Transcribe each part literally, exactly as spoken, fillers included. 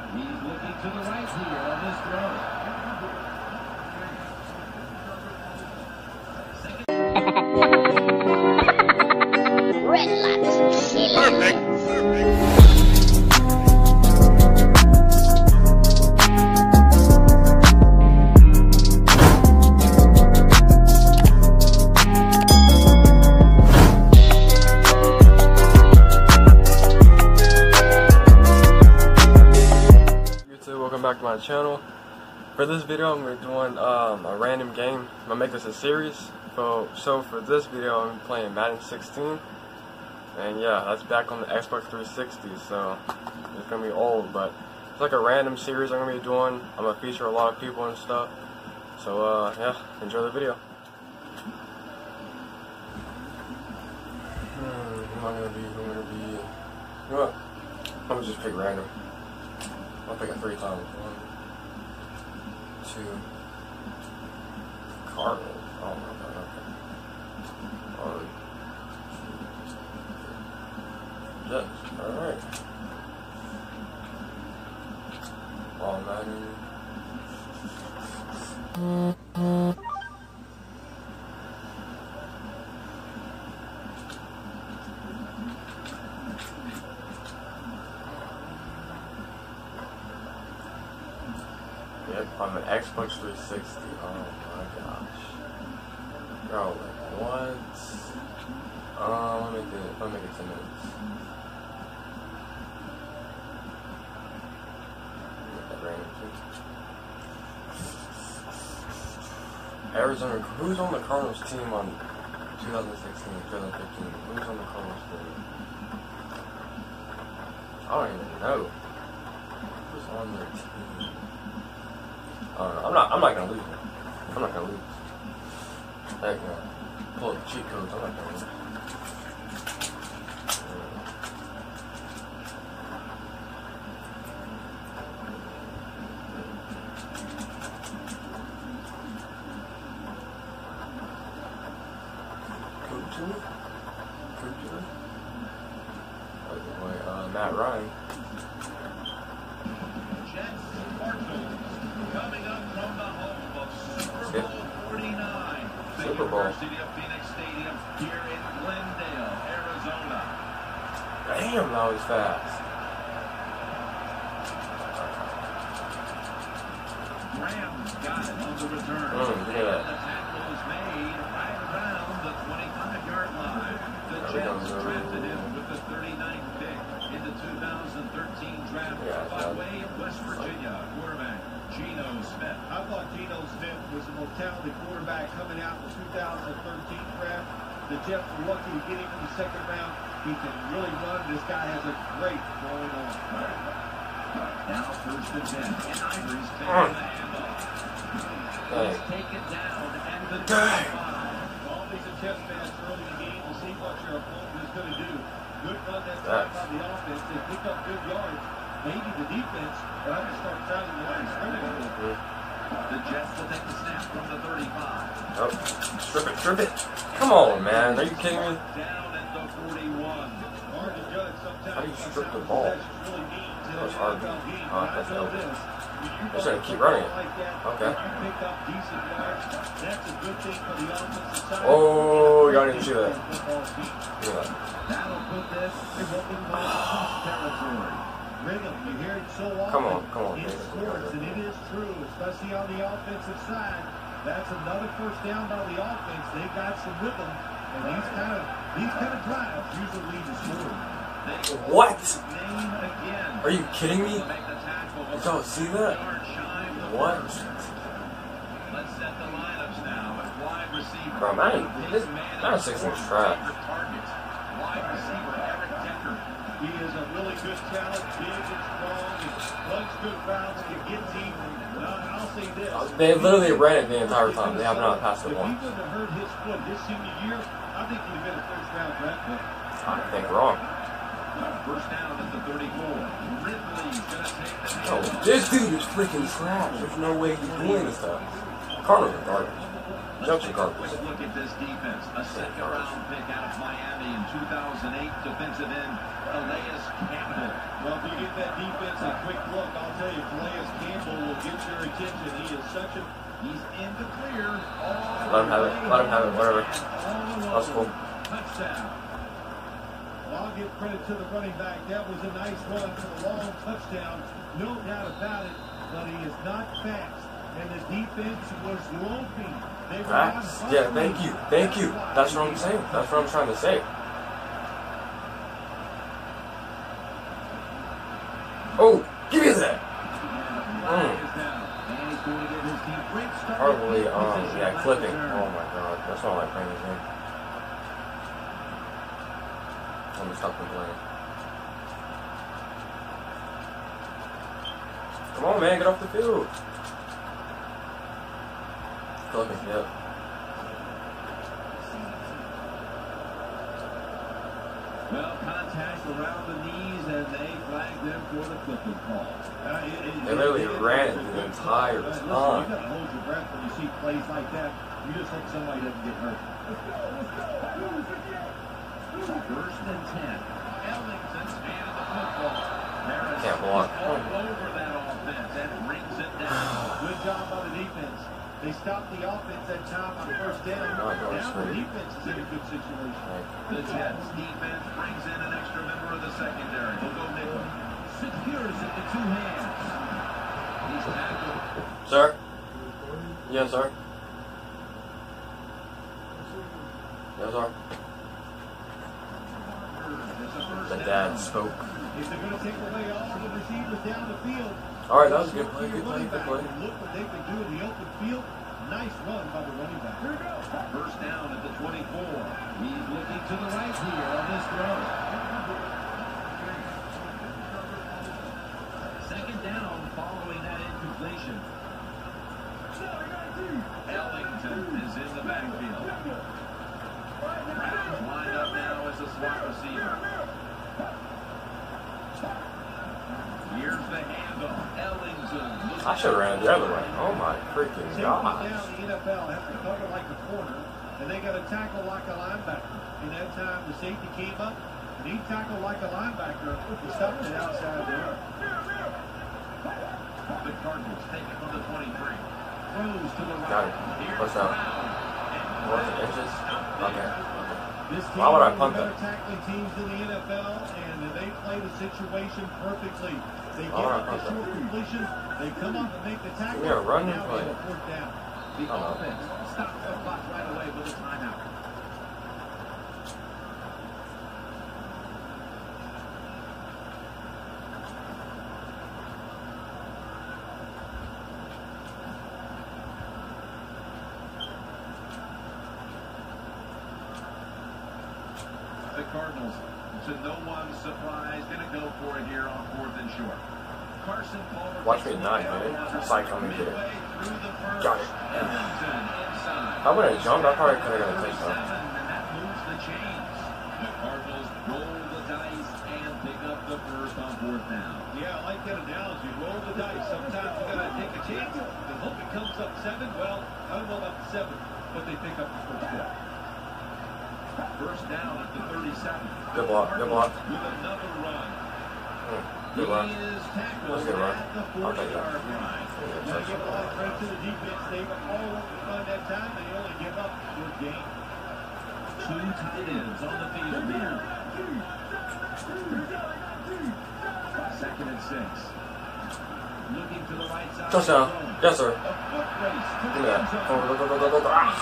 He's looking to the right here on this throw. Relax. Perfect. Welcome back to my channel. For this video, I'm going to be doing um, a random game. I'm going to make this a series. So, so for this video, I'm playing Madden sixteen. And yeah, that's back on the Xbox three sixty, so it's going to be old. But it's like a random series I'm going to be doing. I'm going to feature a lot of people and stuff. So uh, yeah, enjoy the video. Hmm, who am I going to be? Who am I going to be? You know what? I'm going to just pick random. I'll pick it three times. One, two, Cardinals. Oh my god, okay. One, two, three. Yes, alright. All Madden. Yep, I'm an Xbox three sixty. Oh my gosh. Bro, like what? Um, let me make it, let me make it ten minutes. Make that random too. Arizona, who's on the Cardinals team on twenty sixteen, twenty fifteen? Who's on the Cardinals team? I don't even know. Who's on their team? Uh, I'm not. I'm not gonna lose. Man. I'm not gonna lose. Heck no. Pull the cheat codes. I'm not gonna lose. Kutu? Kutu? By the way, uh, Matt Ryan. Coming up from the home of Super Bowl forty-nine, the Super Bowl. University of Phoenix Stadium here in Glendale, Arizona. Damn, that was fast. Graham got it on the return. Mm, look at that. And the tackle was made right around the twenty-five yard line. The Jets drafted him with the thirty-ninth pick in the two thousand thirteen draft Yeah, by yeah. way of West Virginia. Quarterback Geno Smith. I thought Geno Smith was the most talented quarterback coming out in the two thousand thirteen draft. The Jets were lucky to get him in the second round. He can really run. This guy has a great throwing arm. Now first and ten. And Ivory's taking Mm. the handoff. Hey. Let's take it down and the Dang. It's always a chess match early in the game to see what your opponent is going to do. Good run that time That's- by the offense. They picked up good yards. Maybe the defense, but I'm going to start crowding the line of scrimmage a little bit. The Jets will take the snap from the thirty-five. Oh, strip it, strip it. Come on, man. Are you kidding me? Down at the forty-one. Hard to judge sometimes. How do you strip the ball? Really means in That's an hard. N F L game. Oh, But I that's know open. this. When you They're gonna run keep the running ball it. like that, Okay. if you pick up decent yards, that's a good thing for the offensive side. Oh, y'all didn't see that. Football team. Yeah. That'll put this in what we call tough territory. Rhythm, you hear it so often Come on, come on, in David. sports, and it is true, especially on the offensive side. That's another first down by the offense. They've got some rhythm, and these kind of these kind of drives usually lead to scoring. What? Name again. Are you kidding me? Make the tackle. Did y'all see that? Yard shy of the What? first. Let's set the lineups now at wide receiver. Bro, Madden, this Madden sixteen's trash. Targets. Wide receiver Eric Decker. He is a really good talent, big and strong, and runs good routes, can get deep. And I'll say this. They literally ran it the entire time. They have not passed it If he once. wouldn't have hurt his foot his senior year, I think he'd have been a first round draft pick. I think wrong. First down at the thirty-four. Ridley's going to take the No, handoff. this dude is freaking trash. There's no way he's doing this stuff. Cardinals are garbage. Let's Jumps take are a quick garbage. look at this defense. A second round pick out of Miami in two thousand eight. Defensive end Elias Campbell. Well, if you get that defense That's a quick look. I'll tell you, Calais Campbell will get your attention. He is such a, he's in the clear. Let him have it. Let him have it. Whatever. That's cool. Touchdown. Well, I'll give credit to the running back. That was a nice run for the long touchdown. No doubt about it, but he is not fast. And the defense was loafing. They were not That's, yeah, thank you. Thank you. That's what I'm saying. That's what I'm trying to say. Oh, give me that. Mm. Probably, um, yeah, clipping. Oh my god, that's not like playing this game. I'm gonna stop them playing. Come on, man, get off the field. Clipping, yep. Well, contact around the knees, and they flagged them for the clipping call. Uh, it, it, They literally it, it, ran it, the entire uh, listen, time. you gotta hold your breath when you see plays like that. You just hope somebody doesn't get hurt. First and ten. Ellington's handed the football. Harris Can't block. all over that offense and brings it down. Good job by the defense. They stopped the offense that time on first down. Not going Now the straight. defense is in a good situation. The Jets defense brings in an extra member of the secondary. We'll go nickel. Secures it with two hands. He's tackled. Sir? Yes, sir. Yes, sir. The dad spoke. If they're going to take away all the receivers down the field. All right, that was a good play. Good play. Good play. Look what they can do in the open field. Nice run by the running back. First down at the twenty-four. He's looking to the right here on this throw. Second down following that incompletion. Ellington is in the backfield. Brown's lined up now as a slot receiver. Here's the handoff. Ellington. I should have ran the other way. Oh my freaking Safety gosh. down, the N F L has to cover like a corner, and they got to tackle like a linebacker. In that time, the safety came up, and he tackled like a linebacker to stop it outside the run. The Cardinals take it from the twenty-three. Throws to the right. Got it. Here's What's that? Brown. What, the inches? Okay. This team Why would I is punt one of the that? better tackling teams in the N F L, and they play the situation perfectly. They Why get would I up punt the that? short completion, they come up and make the tackle. Give me a running now play. they have a fourth down. The Oh, no. offense stops the clock right away with a timeout. The Cardinals, to no one's surprise, going to go for it here on fourth and short. Carson Palmer. Watch me not get it. Psych on me, get it. Got it. I would have jumped. I probably could have got a touchdown. And that moves the chains. The Cardinals roll the dice and pick up the first on fourth down. Yeah, I like that analogy. Roll the dice. Sometimes you gotta take a chance and hope it comes up seven. Well, I don't know about the seven, but they pick up the first down. First down at the thirty-seven. Good block. Good block. With another run. Hmm, He good run. is tackled That's a good run. at the I'll take that. forty-yard line. Now, give a lot of credit to the defense. They were all over the front that time. They only give up good game. Two tight ends on the field here. Second and six. Looking to the right side. Touchdown. Yes, sir. A foot race to Give me the that. end zone. Go, go, go, go, go, go, go. Ah.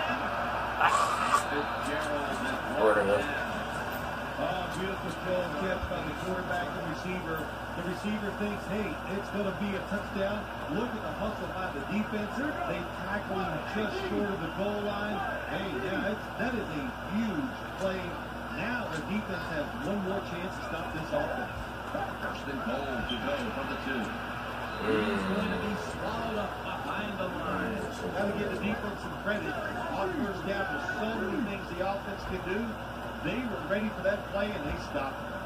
Fitzgerald has Where it brought is. down. Oh, beautiful throw catch by the quarterback and receiver. The receiver thinks, hey, it's going to be a touchdown. Look at the hustle by the defense. They tackle him just short of the goal line. Hey, yeah, it's, that is a huge play. Now the defense has one more chance to stop this offense. First and goal to go from the two. He's going to be swallowed up behind the line. Got to give the defense some credit. On first down, there's so many things the offense can do. They were ready for that play, and they stopped it.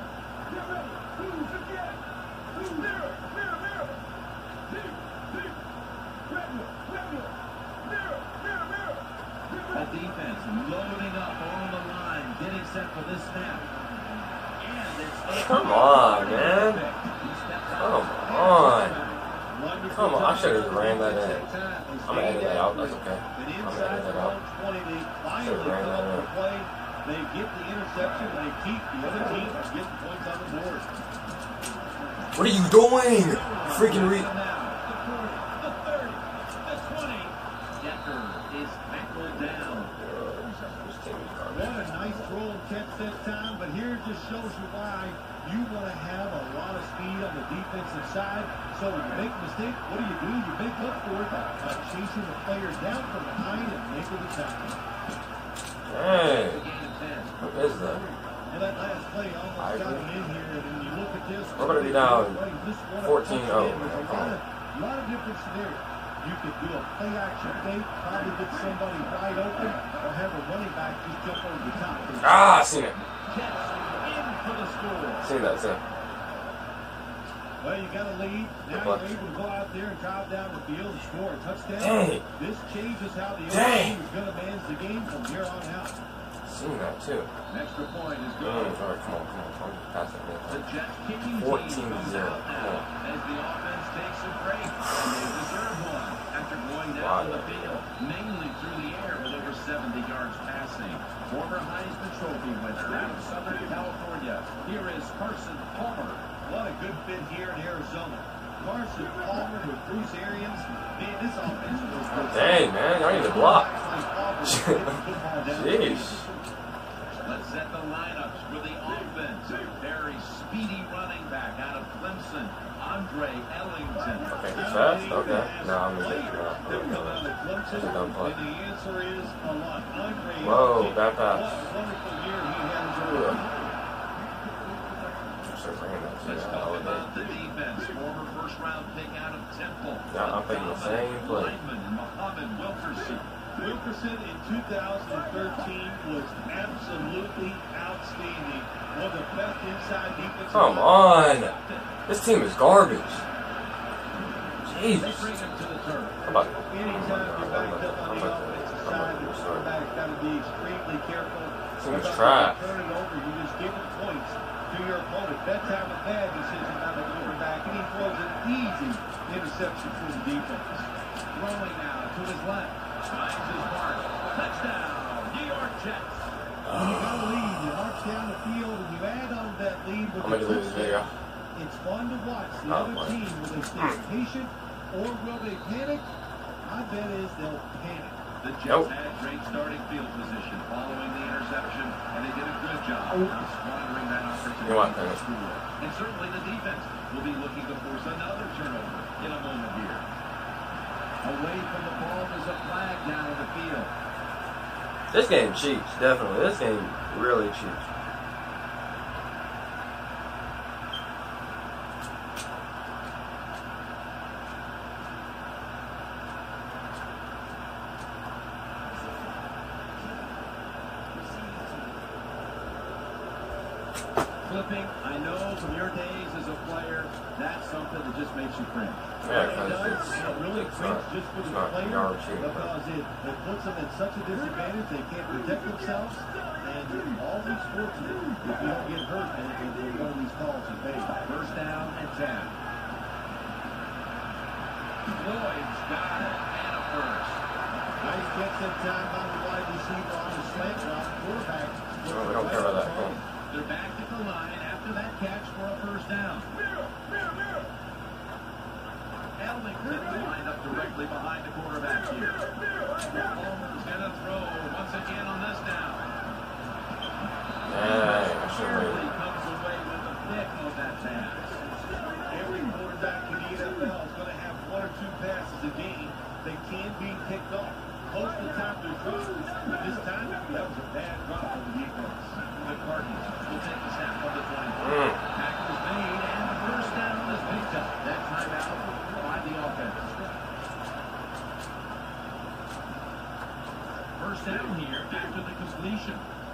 A defense loading up on the line, getting set for this snap. And it's Come on, man. He steps out Oh Come on, I should have ran that in. I'm gonna edit that out. That's okay. I'm gonna edit that out. Should have ran that in. They get the interception and they keep the other team from getting points on the board. What are you doing? Freaking re. What a nice throw and catch that time, but here it just shows you why you want to have a lot of speed on the defensive side. So when you make a mistake, what do you do? You make up for it by chasing the player down from behind and making the tackle. Hey, what is that? Well, that last play almost got him in here, and when you look at this, we're going to be down fourteen oh. A lot of different scenarios. You could do a play action fake, probably get somebody wide open, or have a running back just jump over the top. Ah, I seen it. In for the score. Seen that, seen it. Well, you got a lead. Now you're able to go out there and drive down the field and score a touchdown. Dang. This changes how the other Dang. team is going to manage the game from here on out. Seen that too. Extra point is Mm, good. all right, come on, come on, come on. Just pass that The man. Jets kicking team fourteen comes zero. out now as the offense takes a break, and they deserve one after going down Wow. the field, mainly through the air with over seventy yards passing. Former Heisman Trophy winner out of Southern California. Here is Carson Palmer. What a good fit here in Arizona. Carson Palmer with Bruce Arians. Man, this offense was good. Dang, man, I need to block. Jeez. Let's set the lineups for the offense. Very speedy running back out of Clemson, Andre Ellington. Okay, he's fast? Okay. No, I'm going to get you out. That's a dumb play. And the answer is a lot. Andre Whoa, bad pass. What a wonderful year he has over. Let's talk about the defense. Former first-round pick out of Temple. Yeah, I'm thinking the same play. Lineman Muhammad Wilkerson. Wilkerson in two thousand thirteen was absolutely outstanding. One of the best inside defensive. Come on. This team is garbage. They Jeez. bring him to the turf. I'm about to. Anytime you're backed up on the offensive side, the quarterback's got to be extremely careful. Team is About trash. Turn it over. You just give it points to your opponent. That time a bad decision by the quarterback, and he throws an easy interception to the defense. Throwing now to his left. Finds his mark. Touchdown, New York Jets. When you got a lead, you march down the field, and you add on that lead with I'm the going to lose this video. It's fun to watch the Oh, other boy. team. Will they stay patient or will they panic? My bet is they'll panic. The Jets Nope. had great starting field position following the interception, and they did a good job of squandering that opportunity You want to that. score. And certainly the defense will be looking to force another turnover in a moment here. Away from the ball, there's a flag down on the field. This game cheats, definitely. This game really cheats. Flipping, I know from your days as a player, that's something that just makes you cringe. Yeah, It because does, it's, and it really it's cringe not, just for it's the not player yard cheating. because it, it puts them at such a disadvantage they can't protect themselves. And all these sports, if you don't get hurt, then then one of these calls is made. First down and ten. Floyd's got it, and a first. Nice catch that time by the wide receiver on the slant route. Quarterback. Oh, we don't care about that. Come on. They're back at the line after that catch for a first down. Ellington lined up directly behind the quarterback here. Palmer's going to throw once again on this down. Dang, I should have Barely waited. comes away with the pick of that pass. Every quarterback in the N F L is going to have one or two passes a game that can be picked off. Most of the time they're dropped. But this time, that was a bad drop on the defense. The Cardinals will take the snap of the twenty-four. Mm. Tackle is made, and the first down is picked up. That time out by the offense. First down here after the completion.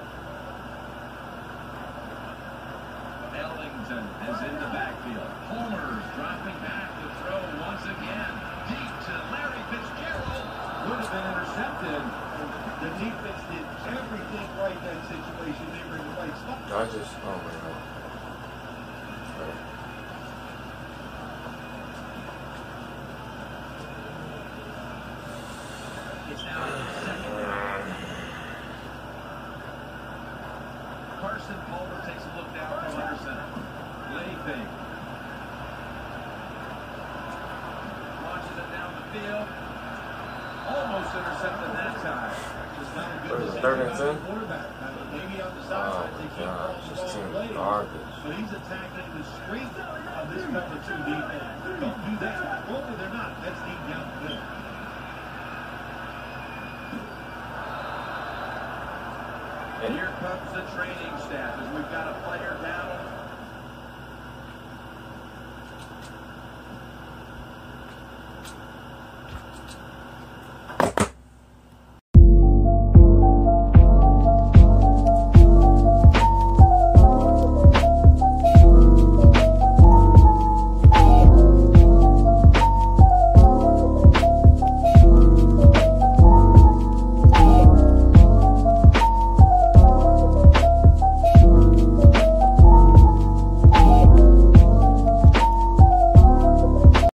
Ellington is in the backfield. Homer's dropping back to throw once again. Deep to Larry Fitzgerald. Would have been intercepted. The defense did everything right in that situation. They were in the right spot. I just, oh my god. Sorry. anything. Launches it down the field. Almost intercepted that time. Just not a good decision third and by ten? the quarterback. Maybe on the Oh sideline my they keep God, throwing the this ball team away. garbage. But he's attacking the strength of this cover two defense. Don't do that. Hopefully they're not. That's deep down the middle. And here comes the training staff as we've got a player down on the